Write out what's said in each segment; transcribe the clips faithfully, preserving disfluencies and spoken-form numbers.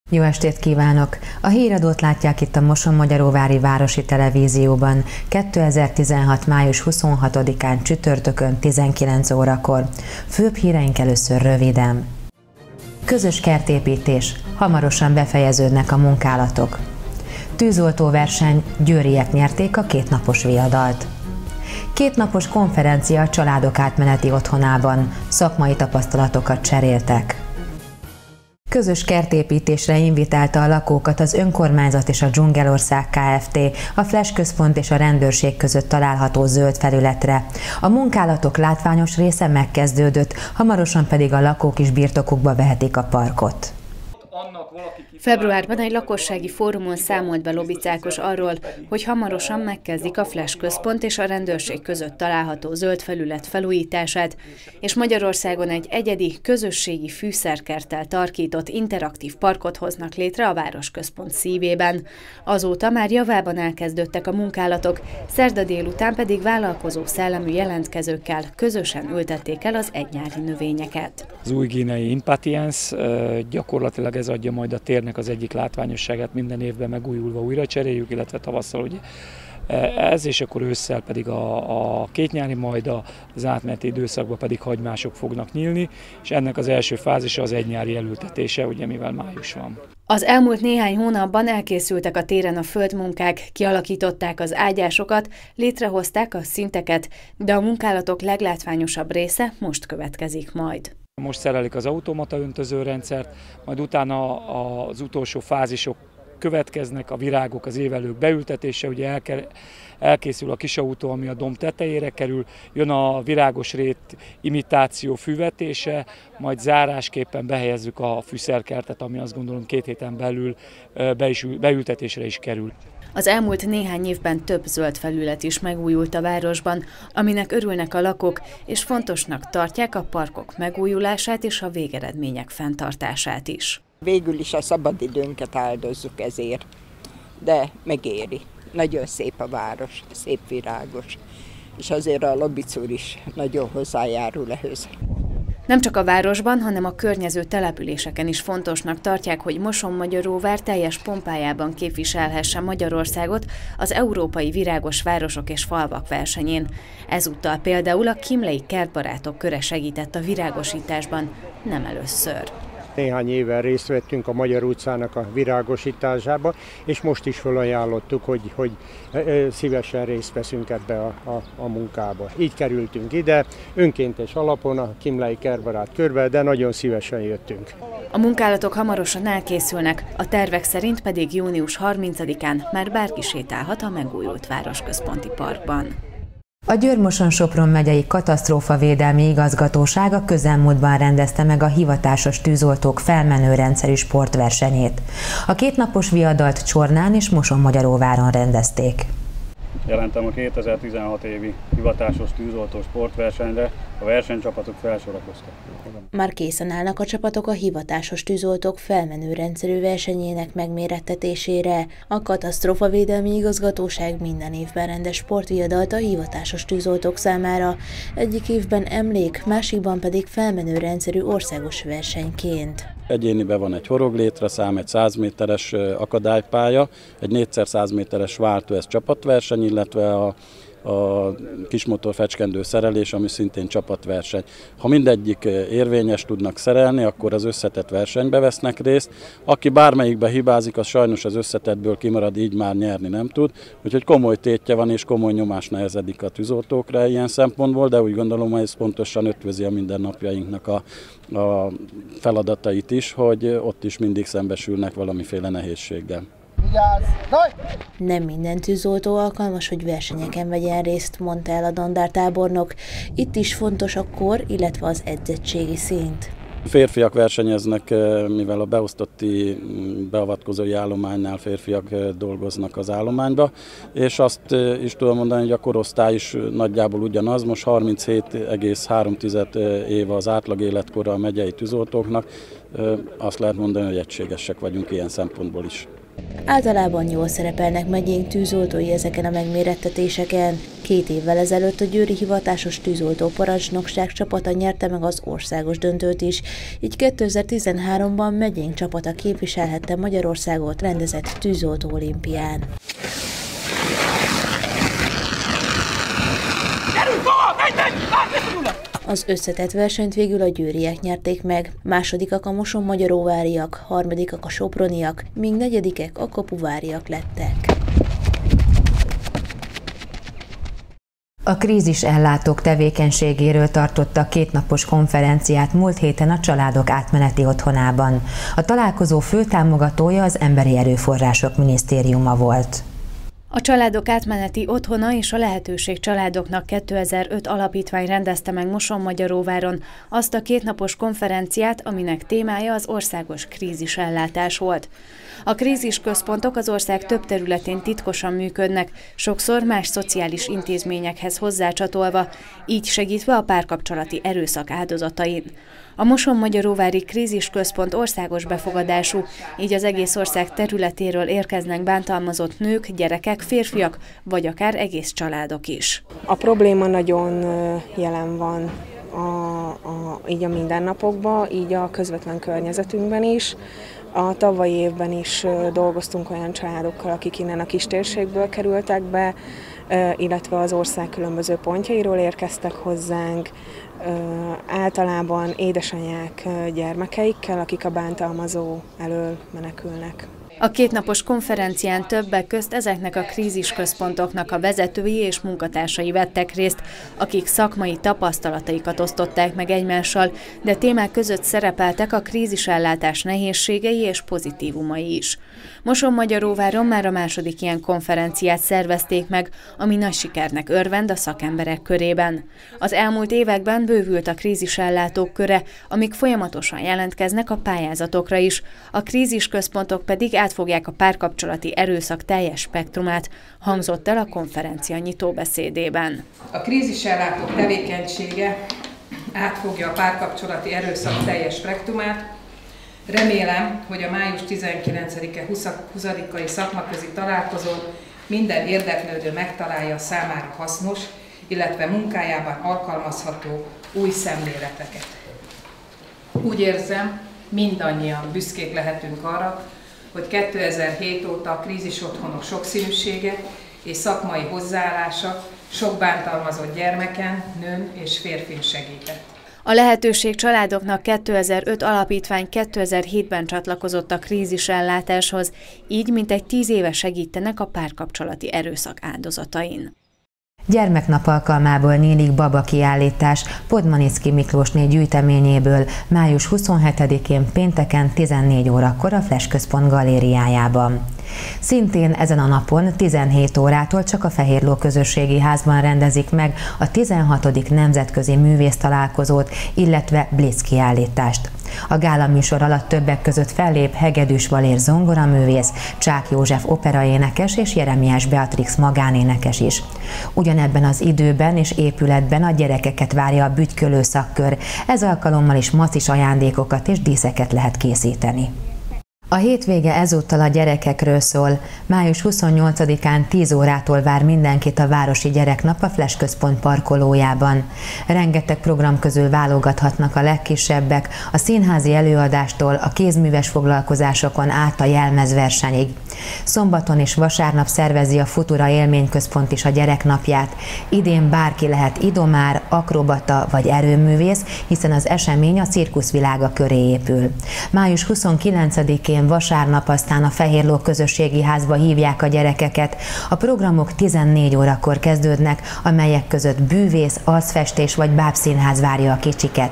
Jó estét kívánok! A híradót látják itt a Mosonmagyaróvári Városi Televízióban kétezer-tizenhat. május huszonhatodikán csütörtökön tizenkilenc órakor. Főbb híreink először röviden. Közös kertépítés. Hamarosan befejeződnek a munkálatok. Tűzoltóverseny. Győriek nyerték a kétnapos viadalt. Kétnapos konferencia a családok átmeneti otthonában. Szakmai tapasztalatokat cseréltek. Közös kertépítésre invitálta a lakókat az önkormányzat és a Dzsungelország Kft. A Flash központ és a rendőrség között található zöld felületre. A munkálatok látványos része megkezdődött, hamarosan pedig a lakók is birtokukba vehetik a parkot. Februárban egy lakossági fórumon számolt be Lobicákos arról, hogy hamarosan megkezdik a Flash központ és a rendőrség között található zöld felület felújítását, és Magyarországon egy egyedi, közösségi fűszerkerttel tarkított interaktív parkot hoznak létre a városközpont szívében. Azóta már javában elkezdődtek a munkálatok, szerda délután pedig vállalkozó szellemű jelentkezőkkel közösen ültették el az egynyári növényeket. Az új guineai Impatiens, gyakorlatilag ez adja majd a térnek az egyik látványosságát, minden évben megújulva újra cseréljük, illetve tavasszal ugye ez, és akkor ősszel pedig a, a kétnyári, majd az átmeneti időszakban pedig hagymások fognak nyílni, és ennek az első fázisa az egynyári elültetése, ugye mivel május van. Az elmúlt néhány hónapban elkészültek a téren a földmunkák, kialakították az ágyásokat, létrehozták a szinteket, de a munkálatok leglátványosabb része most következik majd. Most szerelik az automata öntözőrendszert, majd utána az utolsó fázisok következnek, a virágok, az évelők beültetése, ugye elkészül a kisautó, ami a domb tetejére kerül, jön a virágos rét imitáció fűvetése, majd zárásképpen behelyezzük a fűszerkertet, ami azt gondolom két héten belül be is, beültetésre is kerül. Az elmúlt néhány évben több zöld felület is megújult a városban, aminek örülnek a lakók, és fontosnak tartják a parkok megújulását és a végeredmények fenntartását is. Végül is a szabadidőnket áldozzuk ezért, de megéri. Nagyon szép a város, szép virágos, és azért a Lobic úr is nagyon hozzájárul ehhez. Nem csak a városban, hanem a környező településeken is fontosnak tartják, hogy Mosonmagyaróvár teljes pompájában képviselhesse Magyarországot az Európai Virágos Városok és Falvak versenyén. Ezúttal például a Kimlei Kertbarátok köre segített a virágosításban, nem először. Néhány éven részt vettünk a Magyar utcának a virágosításába, és most is felajánlottuk, hogy, hogy szívesen részt veszünk ebbe a, a, a munkába. Így kerültünk ide, önkéntes alapon a Kimlei Kertbarát körbe, de nagyon szívesen jöttünk. A munkálatok hamarosan elkészülnek, a tervek szerint pedig június harmincadikán már bárki sétálhat a megújult városközponti parkban. A Győr-Moson-Sopron megyei katasztrófavédelmi igazgatóság a közelmúltban rendezte meg a hivatásos tűzoltók felmenő rendszerű sportversenyét. A kétnapos viadalt Csornán és Mosonmagyaróváron rendezték. Jelentem a kétezer-tizenhat évi hivatásos tűzoltó sportversenyre, a versenycsapatok felsorakoztak. Már készen állnak a csapatok a hivatásos tűzoltók felmenő rendszerű versenyének megmérettetésére. A katasztrófavédelmi igazgatóság minden évben rendez sportviadalt a hivatásos tűzoltók számára. Egyik évben emlék, másikban pedig felmenő rendszerű országos versenyként. Egyéniben van egy horoglétraszám, egy száz méteres akadálypálya, egy négyszáz méteres váltó, ez csapatverseny, illetve a a kismotor fecskendő szerelés, ami szintén csapatverseny. Ha mindegyik érvényes tudnak szerelni, akkor az összetett versenybe vesznek részt. Aki bármelyikbe hibázik, az sajnos az összetettből kimarad, így már nyerni nem tud. Úgyhogy komoly tétje van és komoly nyomás nehezedik a tűzoltókra ilyen szempontból, de úgy gondolom, hogy ez pontosan ötvözi a mindennapjainknak a, a feladatait is, hogy ott is mindig szembesülnek valamiféle nehézséggel. Nem minden tűzoltó alkalmas, hogy versenyeken vegyen részt, mondta el a dandártábornok. Itt is fontos a kor, illetve az edzettségi szint. Férfiak versenyeznek, mivel a beosztotti beavatkozói állománynál férfiak dolgoznak az állományba, és azt is tudom mondani, hogy a korosztály is nagyjából ugyanaz, most harminchét egész három éve az átlag életkora a megyei tűzoltóknak, azt lehet mondani, hogy egységesek vagyunk ilyen szempontból is. Általában jól szerepelnek megyénk tűzoltói ezeken a megmérettetéseken. Két évvel ezelőtt a győri hivatásos tűzoltó parancsnokság csapata nyerte meg az országos döntőt is, így kétezer-tizenháromban megyénk csapata képviselhette Magyarországot rendezett tűzoltó olimpián. Az összetett versenyt végül a győriek nyerték meg, másodikak a mosonmagyaróváriak, harmadikak a soproniak, míg negyedikek a kapuváriak lettek. A krízisellátók tevékenységéről tartottak kétnapos konferenciát múlt héten a Családok Átmeneti Otthonában. A találkozó fő támogatója az Emberi Erőforrások Minisztériuma volt. A Családok Átmeneti Otthona és a Lehetőség Családoknak kétezer-öt alapítvány rendezte meg Mosonmagyaróváron azt a kétnapos konferenciát, aminek témája az országos krízisellátás volt. A krízisközpontok az ország több területén titkosan működnek, sokszor más szociális intézményekhez hozzácsatolva, így segítve a párkapcsolati erőszak áldozatain. A Mosonmagyaróvári Krízisközpont országos befogadású, így az egész ország területéről érkeznek bántalmazott nők, gyerekek, férfiak, vagy akár egész családok is. A probléma nagyon jelen van a, a, így a mindennapokban, így a közvetlen környezetünkben is. A tavalyi évben is dolgoztunk olyan családokkal, akik innen a kistérségből kerültek be, illetve az ország különböző pontjairól érkeztek hozzánk, általában édesanyák gyermekeikkel, akik a bántalmazó elől menekülnek. A kétnapos konferencián többek közt ezeknek a krízisközpontoknak a vezetői és munkatársai vettek részt, akik szakmai tapasztalataikat osztották meg egymással, de témák között szerepeltek a krízisellátás nehézségei és pozitívumai is. Mosonmagyaróváron már a második ilyen konferenciát szervezték meg, ami nagy sikernek örvend a szakemberek körében. Az elmúlt években bővült a krízisellátók köre, amik folyamatosan jelentkeznek a pályázatokra is. A krízisközpontok pedig átfogják a párkapcsolati erőszak teljes spektrumát, hangzott el a konferencia nyitóbeszédében. A krízisellátók tevékenysége átfogja a párkapcsolati erőszak teljes spektrumát. Remélem, hogy a május tizenkilencedike huszadikai szakmaközi találkozón minden érdeklődő megtalálja számára hasznos, illetve munkájában alkalmazható új szemléleteket. Úgy érzem, mindannyian büszkék lehetünk arra, hogy kétezer-hét óta a krízisotthonok sokszínűsége és szakmai hozzáállása sok bántalmazott gyermeken, nőn és férfin segített. A Lehetőség Családoknak kétezer-öt alapítvány kétezer-hétben csatlakozott a krízisellátáshoz, így mintegy tíz éve segítenek a párkapcsolati erőszak áldozatain. Gyermeknap alkalmából nyílik baba kiállítás Podmanicki Miklósné gyűjteményéből május huszonhetedikén pénteken tizennégy órakor a Flash Központ galériájában. Szintén ezen a napon tizenhét órától csak a Fehérló Közösségi Házban rendezik meg a tizenhatodik nemzetközi művésztalálkozót, illetve blitz kiállítást. A gála műsor alatt többek között fellép Hegedűs Valér zongoraművész, Csák József operaénekes és Jeremiás Beatrix magánénekes is. Ugyanebben az időben és épületben a gyerekeket várja a bütykölő szakkör, ez alkalommal is macis ajándékokat és díszeket lehet készíteni. A hétvége ezúttal a gyerekekről szól. május huszonnyolcadikán tíz órától vár mindenkit a Városi Gyereknap a Flash Központ parkolójában. Rengeteg program közül válogathatnak a legkisebbek, a színházi előadástól a kézműves foglalkozásokon át a jelmezversenyig. Szombaton és vasárnap szervezi a Futura Élményközpont is a gyereknapját. Idén bárki lehet idomár, akrobata vagy erőművész, hiszen az esemény a cirkuszvilága köré épül. május huszonkilencedikén vasárnap aztán a Fehérló Közösségi Házba hívják a gyerekeket. A programok tizennégy órakor kezdődnek, amelyek között bűvész, arcfestés vagy bábszínház várja a kicsiket.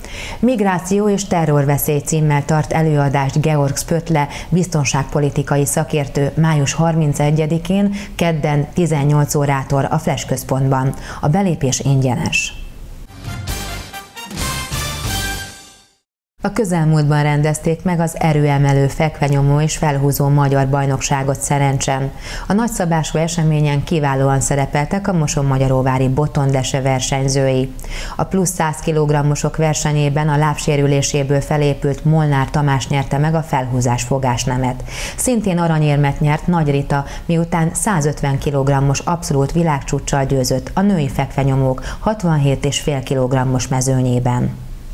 Migráció és terrorveszély címmel tart előadást Georg Spötle, biztonságpolitikai szakértő május harmincegyedikén, kedden tizennyolc órától a Flash Központban. A belépés ingyenes. A közelmúltban rendezték meg az erőemelő, fekvenyomó és felhúzó magyar bajnokságot Szerencsen. A nagyszabású eseményen kiválóan szerepeltek a Mosonmagyaróvári botondese versenyzői. A plusz száz kilogrammosok versenyében a lábsérüléséből felépült Molnár Tamás nyerte meg a felhúzás fogásnemet. Szintén aranyérmet nyert Nagy Rita, miután százötven kilogrammos abszolút világcsúccsal győzött a női fekvenyomók hatvanhét egész öt kilogrammos mezőnyében.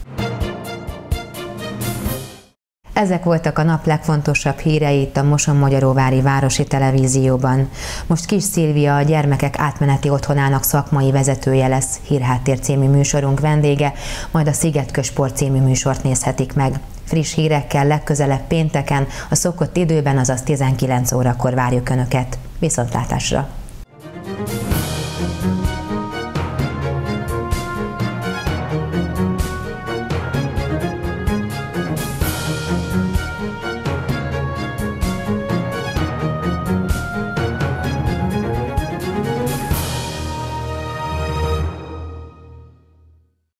Ezek voltak a nap legfontosabb hírei itt a Mosonmagyaróvári Városi Televízióban. Most Kis Szilvia, a gyermekek átmeneti otthonának szakmai vezetője lesz, Hírháttér című műsorunk vendége, majd a Szigetközport című műsort nézhetik meg. Friss hírekkel legközelebb pénteken, a szokott időben, azaz tizenkilenc órakor várjuk Önöket. Viszontlátásra!